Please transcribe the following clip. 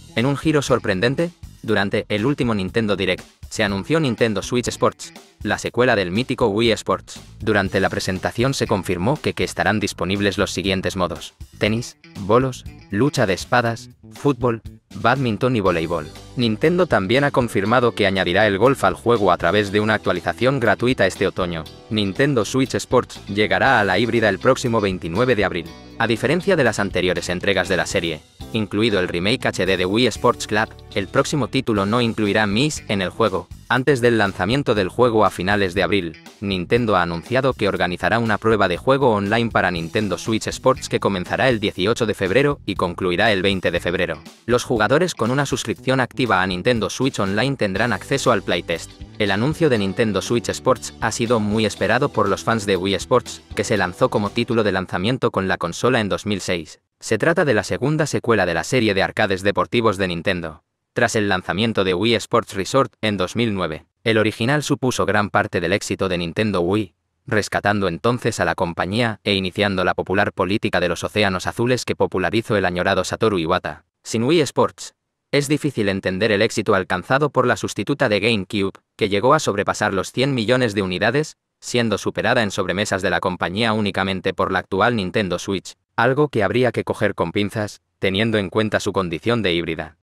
En un giro sorprendente, durante el último Nintendo Direct, se anunció Nintendo Switch Sports, la secuela del mítico Wii Sports. Durante la presentación se confirmó que estarán disponibles los siguientes modos: tenis, bolos, lucha de espadas, fútbol, bádminton y voleibol. Nintendo también ha confirmado que añadirá el golf al juego a través de una actualización gratuita este otoño. Nintendo Switch Sports llegará a la híbrida el próximo 29 de abril. A diferencia de las anteriores entregas de la serie, incluido el remake HD de Wii Sports Club, el próximo título no incluirá Miis en el juego. Antes del lanzamiento del juego a finales de abril, Nintendo ha anunciado que organizará una prueba de juego online para Nintendo Switch Sports que comenzará el 18 de febrero y concluirá el 20 de febrero. Los jugadores con una suscripción activa a Nintendo Switch Online tendrán acceso al playtest. El anuncio de Nintendo Switch Sports ha sido muy esperado por los fans de Wii Sports, que se lanzó como título de lanzamiento con la consola en 2006. Se trata de la segunda secuela de la serie de arcades deportivos de Nintendo, tras el lanzamiento de Wii Sports Resort en 2009. El original supuso gran parte del éxito de Nintendo Wii, rescatando entonces a la compañía e iniciando la popular política de los océanos azules que popularizó el añorado Satoru Iwata. Sin Wii Sports, es difícil entender el éxito alcanzado por la sustituta de GameCube, que llegó a sobrepasar los 100 millones de unidades, siendo superada en sobremesas de la compañía únicamente por la actual Nintendo Switch, algo que habría que coger con pinzas, teniendo en cuenta su condición de híbrida.